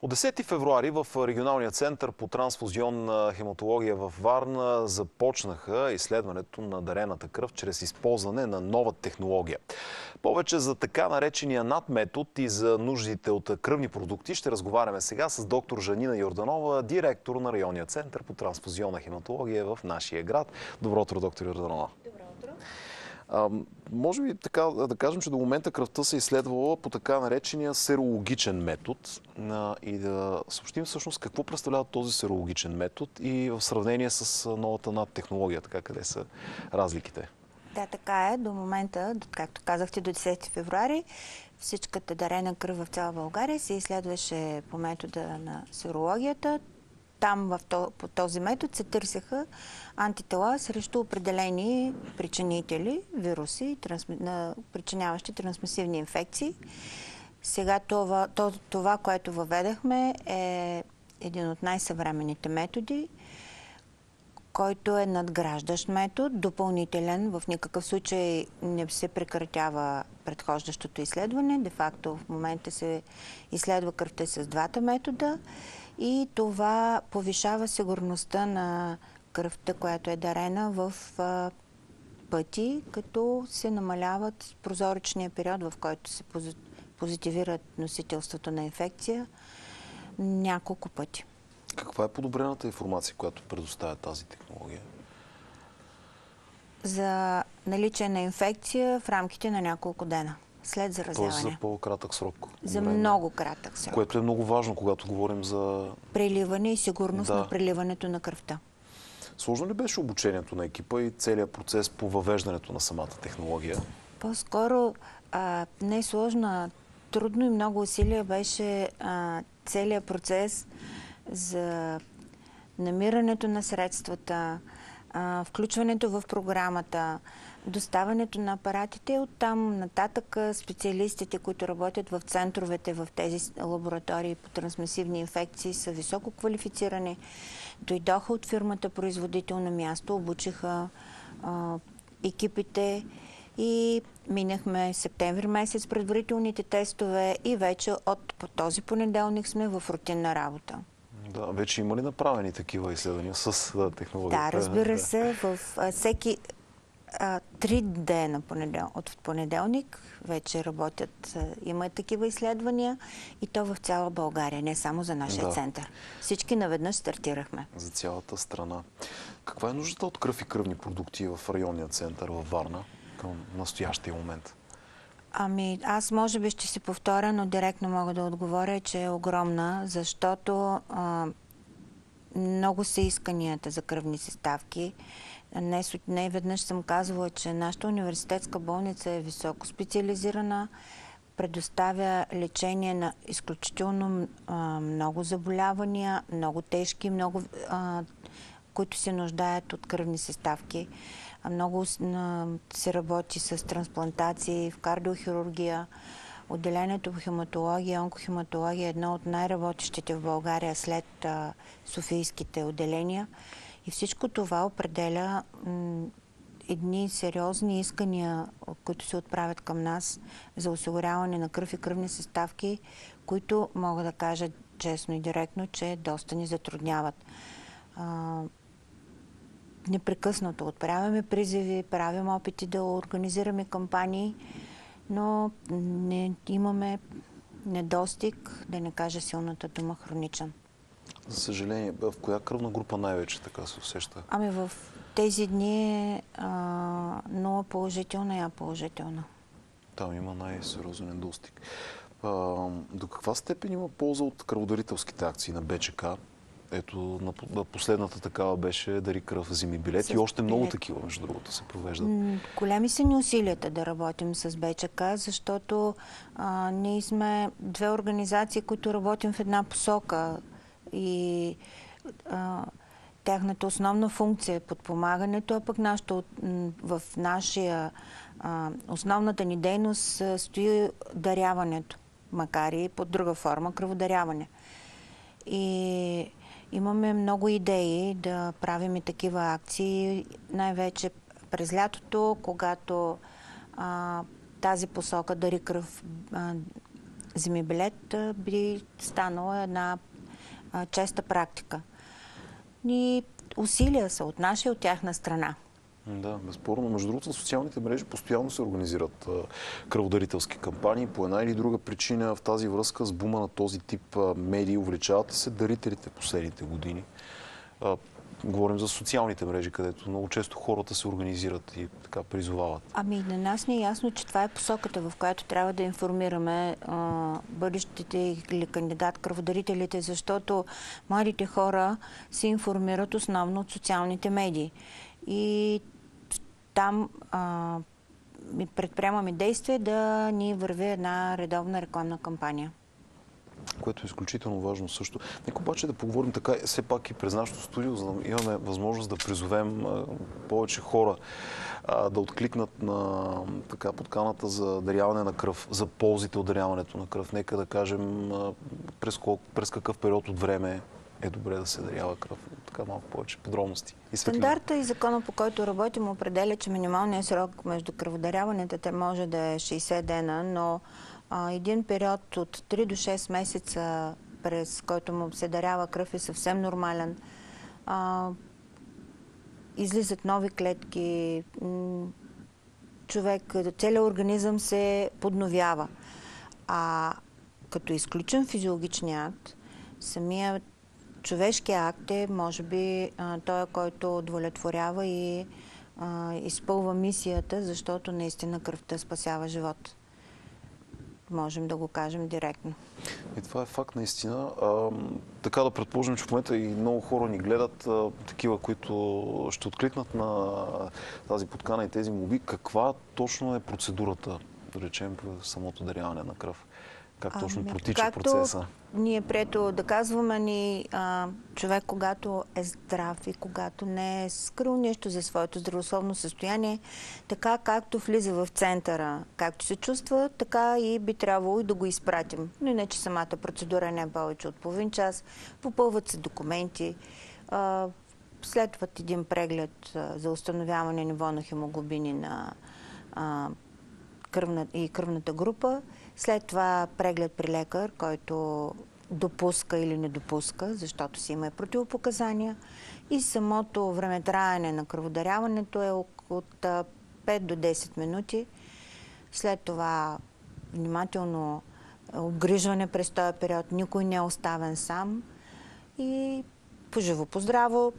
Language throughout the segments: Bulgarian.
От 10 февруари в регионалния център по трансфузионна хематология в Варна започнаха изследването на дарената кръв чрез използване на нова технология. Повече за така наречения НАТ метод и за нуждите от кръвни продукти ще разговаряме сега с доктор Жанина Йорданова, директор на районния център по трансфузионна хематология в нашия град. Добро утро, доктор Йорданова. Добро утро. Може би така да кажем, че до момента кръвта се изследвала по така наречения серологичен метод и да съобщим всъщност какво представлява този серологичен метод и в сравнение с новата НАТ технология, така къде са разликите? Да, така е. До момента, както казахте, до 10 февруари всичката дарена кръв в цяла България се изследваше по метода на серологията. Там по този метод се търсеха антитела срещу определени причинители, вируси, причиняващи трансмисивни инфекции. Сега това, което въведахме, е един от най-съвременните методи, който е надграждащ метод, допълнителен. В никакъв случай не се прекратява предхождащото изследване. Де-факто в момента се изследва кръвта с двата метода и това повишава сигурността на кръвта, която е дарена в пъти, като се намаляват прозоречния период, в който се позитивират носителството на инфекция няколко пъти. Каква е подобрената информация, която предоставя тази технология? За наличие на инфекция в рамките на няколко дена след заразяване. Тоест за по-кратък срок. За много кратък срок. Което е много важно, когато говорим за преливане и сигурност на преливането на кръвта. Сложно ли беше обучението на екипа и целият процес по въвеждането на самата технология? По-скоро не е сложно, трудно и много усилия беше целият процес за намирането на средствата, включването в програмата, доставането на апаратите. Оттам нататък специалистите, които работят в центровете, в тези лаборатории по трансмисивни инфекции, са високо квалифицирани. Дойдоха от фирмата производител на място, обучиха екипите и минахме септември месец предварителните тестове и вече от този понеделник сме в рутинна работа. Да, вече има ли направени такива изследвания с технологията? Да, разбира се, в всеки 3 дена от понеделник вече работят, има такива изследвания и то в цяла България, не само за нашия център. Всички наведнъж стартирахме. За цялата страна. Каква е нуждата от кръв и кръвни продукти в районния център във Варна към настоящия момент? Аз може би ще се повторя, но директно мога да отговоря, че е огромна, защото много са исканията за кръвни съставки. Не веднъж съм казвала, че нашата университетска болница е високо специализирана, предоставя лечение на изключително много заболявания, много тежки, които се нуждаят от кръвни съставки. Много се работи с трансплантации в кардиохирургия. Отделението по хематология, онкохематология е едно от най-работещите в България след софийските отделения. И всичко това определя едни сериозни искания, които се отправят към нас за осигуряване на кръв и кръвни съставки, които мога да кажа честно и директно, че доста ни затрудняват. Непрекъснато отправяме призиви, правим опити да организираме кампании, но не имаме недостиг, да не кажа силната дума, хроничен. За съжаление, в коя кръвна група най-вече така се усеща? В тези дни е 0 положителна и А положителна. Там има най-сериозен недостиг. До каква степен има полза от кръводарителските акции на БЧК? Ето, последната такава беше Дари кръв, вземи билет и още много такива, между другото, се провеждат. Големи са ни усилията да работим с БЧК, защото ние сме две организации, които работим в една посока и тяхната основна функция е подпомагането, а пък в нашия основната ни дейност стои даряването, макар и под друга форма кръводаряване. И имаме много идеи да правим и такива акции, най-вече през лятото, когато тази посока Дари кръв земебилет би станала една честа практика. И усилия са от наша и от тяхна страна. Да, безспорно. Между другото, на социалните мрежи постоянно се организират кръводарителски кампании. По една или друга причина в тази връзка с бума на този тип медии увеличават се дарителите последните години. Говорим за социалните мрежи, където много често хората се организират и така призовават. Ами на нас не е ясно, че това е посоката, в която трябва да информираме бъдещите или кандидат кръводарителите, защото младите хора се информират основно от социалните медии. И там предприемаме действие да ни върви една редовна рекламна кампания. Което е изключително важно също. Нека обаче да поговорим така, все пак и през нашото студио, за да имаме възможност да призовем повече хора да откликнат на подканата за даряване на кръв, за ползите от даряването на кръв. Нека да кажем през какъв период от време е добре да се дарява кръв. Така малко повече подробности. Стандарта и закона, по който работим, определя, че минималният срок между кръводаряването може да е 60 дена, но един период от 3 до 6 месеца, през който му се дарява кръв, е съвсем нормален. Излизат нови клетки, целият организъм се подновява. А като изключен физиологичния акт, самият човешки акт е, може би, той, който удовлетворява и изпълва мисията, защото наистина кръвта спасява живот. Можем да го кажем директно. И това е факт наистина. Така да предположим, че в момента и много хора ни гледат, такива, които ще откликнат на тази подкана и тези молби. Каква точно е процедурата, да речем, в самото даряване на кръв? Как точно протича процеса? Ние прието да казваме човек, когато е здрав и когато не е скрил нещо за своето здравословно състояние, така както влиза в центъра, както се чувства, така и би трябвало и да го изпратим. Но иначе самата процедура не е повече от половин час. Попълват се документи, следват един преглед за установяване ниво на хемоглобини на кръвната група. След това преглед при лекар, който допуска или не допуска, защото си има и противопоказания. И самото времетраене на кръводаряването е от 5 до 10 минути. След това внимателно обгрижване през този период. Никой не е оставен сам. И поживо, поздраво,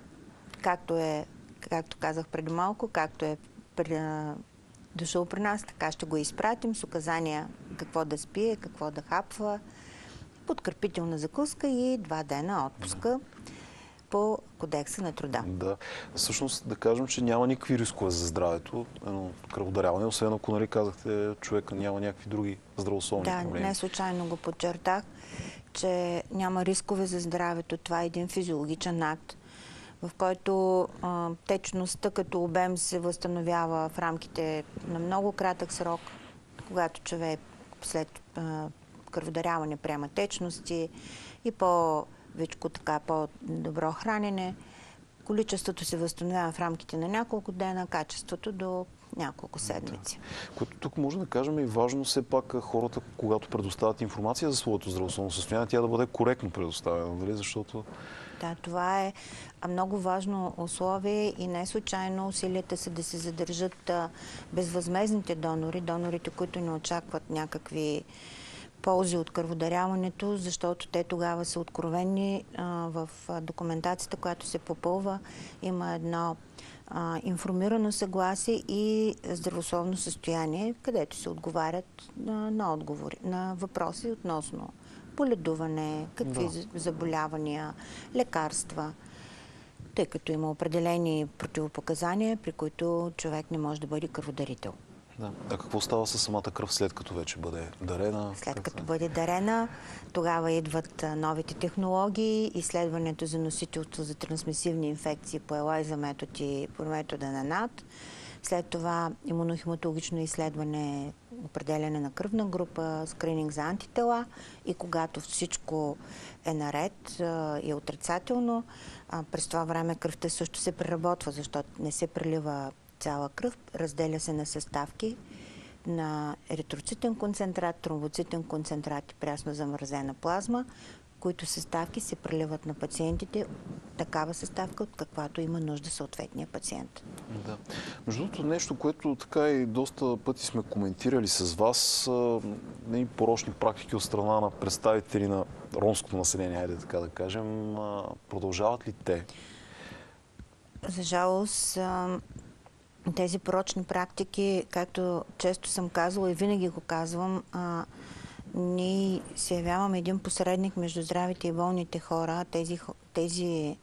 както казах преди малко, както е дошъл при нас, така ще го изпратим с указания какво да спие, какво да хапва, подкрепителна закуска и 2 дена отпуска по Кодекса на труда. Да. Всъщност да кажем, че няма никакви рискове за здравето, кръводаряване, освен ако, казахте, човека няма някакви други здравословни проблеми. Да, не случайно го подчертах, че няма рискове за здравето. Това е един физиологичен акт, в който течността като обем се възстановява в рамките на много кратък срок, когато човек след кръводаряване приема течности и по-добро хранене. Количеството се възстановява в рамките на няколко дена, качеството до няколко седмици. Което тук може да кажем и важно все пак хората, когато предоставят информация за своето здравословно състояние, тя да бъде коректно предоставена, нали? Защото... Да, това е много важно условие и не случайно усилията са да се задържат безвъзмездните донори, донорите, които не очакват някакви ползи от кръводаряването, защото те тогава са откровени. В документацията, която се попълва, има едно информирано съгласие и здравословно състояние, където се отговарят на въпроси относно боледуване, какви заболявания, лекарства, тъй като има определени противопоказания, при които човек не може да бъде кръводарител. Да. А какво става с самата кръв след като вече бъде дарена? След като бъде дарена, тогава идват новите технологии, изследването за носителство за трансмисивни инфекции по ELISA метод и по метода на НАТ. След това имунохематологично изследване, определяне на кръвна група, скрининг за антитела и когато всичко е наред и е отрицателно, през това време кръвта също се преработва, защото не се прелива цяла кръв, разделя се на съставки, на еритроцитен концентрат, тромбоцитен концентрат и прясно замразена плазма, които съставки се преливат на пациентите, такава съставка, от каквато има нужда съответния пациент. Да. Между другото, нещо, което така и доста пъти сме коментирали с вас, порочни практики от страна на представители на ромското население, хайде така да кажем, продължават ли те? За жалост, тези порочни практики, както често съм казвала и винаги го казвам, ние се явяваме един посредник между здравите и болните хора. Тези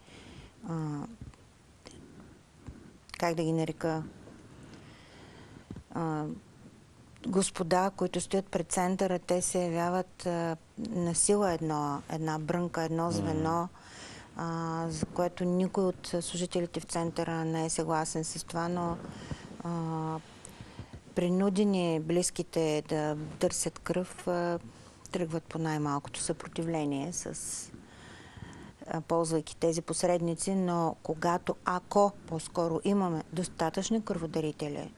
как да ги нарека, господа, които стоят пред центъра, те се явяват на сила една брънка, едно звено, за което никой от служителите в центъра не е съгласен с това, но принудени близките да търсят кръв, тръгват по най-малкото съпротивление, ползвайки тези посредници, но ако по-скоро имаме достатъчни кръводарители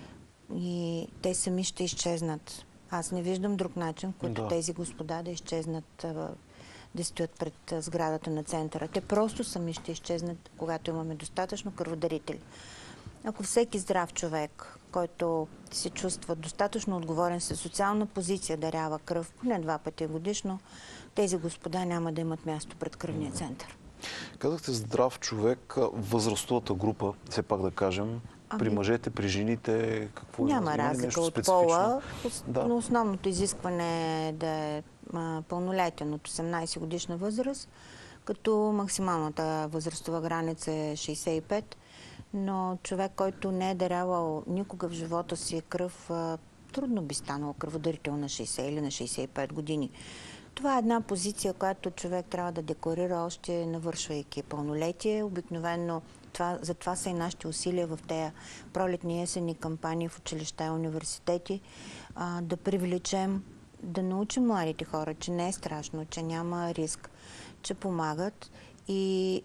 и те сами ще изчезнат. Аз не виждам друг начин, който тези господа да изчезнат, да стоят пред сградата на центъра. Те просто сами ще изчезнат, когато имаме достатъчно кръводарители. Ако всеки здрав човек, който се чувства достатъчно отговорен със социална позиция, дарява кръв поне 2 пъти годишно, тези господа няма да имат място пред кръвния център. Казахте здрав човек, възрастовата група, все пак да кажем, при мъжете, при жените, какво няма разлика от пола, но основното изискване е да е пълнолетен от 18 годишна възраст, като максималната възрастова граница е 65, но човек, който не е дарявал никога в живота си кръв, трудно би станал кръводарител на 60 или на 65 години. Това е една позиция, която човек трябва да декларира още навършвайки пълнолетие. Обикновено за това са и нашите усилия в тези пролетни есенни кампании в училища и университети, да привлечем, да научим младите хора, че не е страшно, че няма риск, че помагат и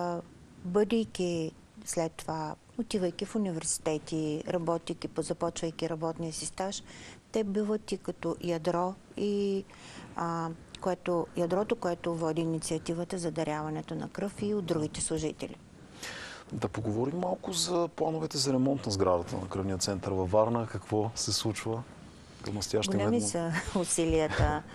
бъдейки след това, отивайки в университети, работейки, започвайки работния си стаж, те биват и като ядро и ядрото, което води инициативата за даряването на кръв и от другите служители. Да поговорим малко за плановете за ремонт на сградата на кръвния център във Варна. Какво се случва към настоящия момент? Големи са усилията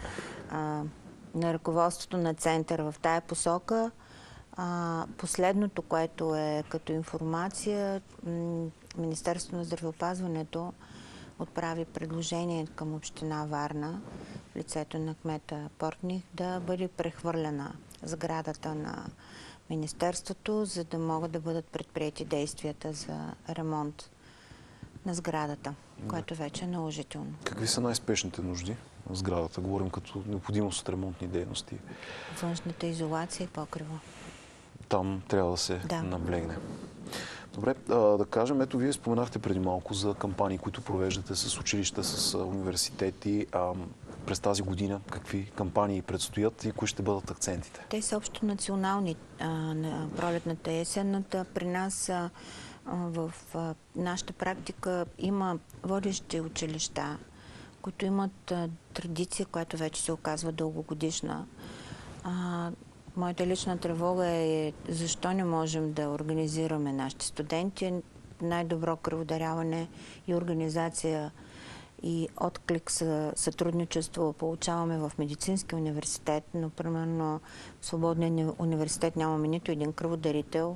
на ръководството на центъра в тая посока. Последното, което е като информация, Министерството на здравеопазването отправи предложение към община Варна в лицето на кмета Портних да бъде прехвърлена сградата на Министерството, за да могат да бъдат предприети действията за ремонт на сградата, което вече е наложително. Какви са най-спешните нужди в сградата? Говорим като необходимост от ремонтни дейности. Външната изолация и покрива. Там трябва да се наблегне. Добре, да кажем, ето вие споменахте преди малко за кампании, които провеждате с училища, с университети. През тази година какви кампании предстоят и кои ще бъдат акцентите? Те са общо национални. На пролетната и есенната. При нас в нашата практика има водещи училища, които имат традиция, която вече се оказва дългогодишна. Моята лична тревога е защо не можем да организираме нашите студенти. Най-добро кръводаряване и организация и отклик за сътрудничество получаваме в Медицинския университет, но примерно в Свободния университет нямаме нито един кръводарител.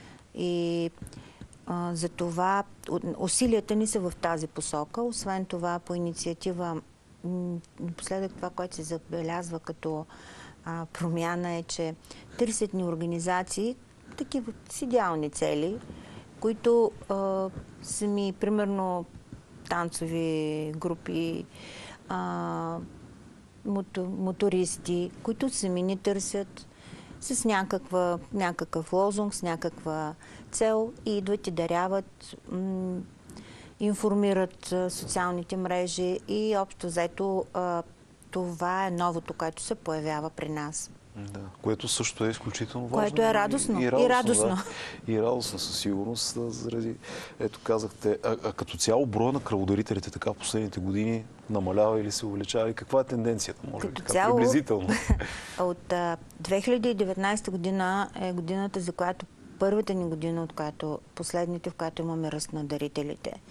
И за това усилията ни са в тази посока. Освен това, по инициатива, напоследък това, което се забелязва като промяна е, че търсят ни организации, такива с идеални цели, които сами, примерно, танцови групи, мотористи, които сами ни търсят с някакъв лозунг, с някаква цел и идват и даряват, информират социалните мрежи и общо взето това е новото, което се появява при нас. Да, което също е изключително важно. Което е радостно. И радостно. Да. И радостно със сигурност, заради, ето казахте, като цяло броя на кръводарителите така в последните години намалява или се увеличава? И каква е тенденцията, може би, така приблизително? От 2019 година е годината, за която първата ни година, от която последните, в която имаме ръст на дарителите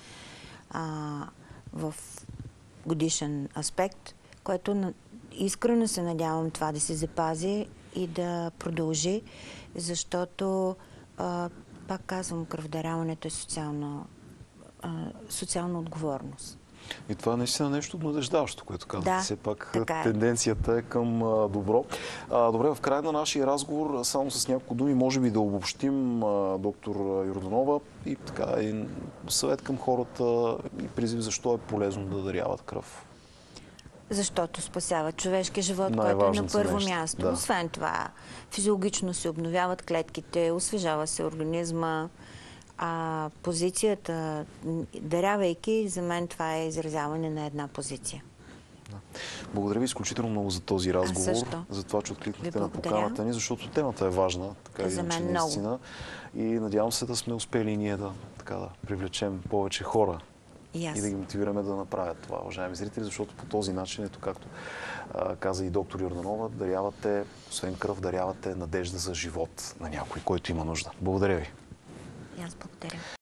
в годишен аспект, което искрено се надявам това да се запази и да продължи, защото, пак казвам, кръводаряването е социална отговорност. И това е наистина нещо надеждаващо, което казвате. Да, все пак така е. Тенденцията е към добро. Добре, в края на нашия разговор, само с няколко думи, може би да обобщим, доктор Йорданова, и така, и съвет към хората и призив защо е полезно да даряват кръв. Защото спасява човешки живот, който е на първо място. Да. Освен това, физиологично се обновяват клетките, освежава се организма. Позицията, дарявайки, за мен това е изразяване на една позиция. Да. Благодаря ви изключително много за този разговор, за това, че откликнахте на поканата ни, защото темата е важна, така и иначе наистина. И надявам се да сме успели и ние да привлечем повече хора и да ги мотивираме да направят това, уважаеми зрители, защото по този начин, ето както каза и доктор Йорданова, дарявате, освен кръв, дарявате надежда за живот на някой, който има нужда. Благодаря ви. И аз благодаря.